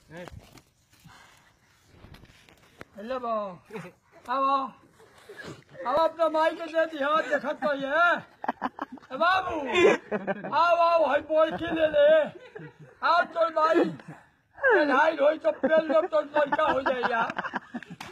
hello अब अपना माई के दे दिया देखत तो ये बाबू आओ है बोल के ले आओ तो माई ढाई होई तो पेल लो तो लड़का हो जाए यार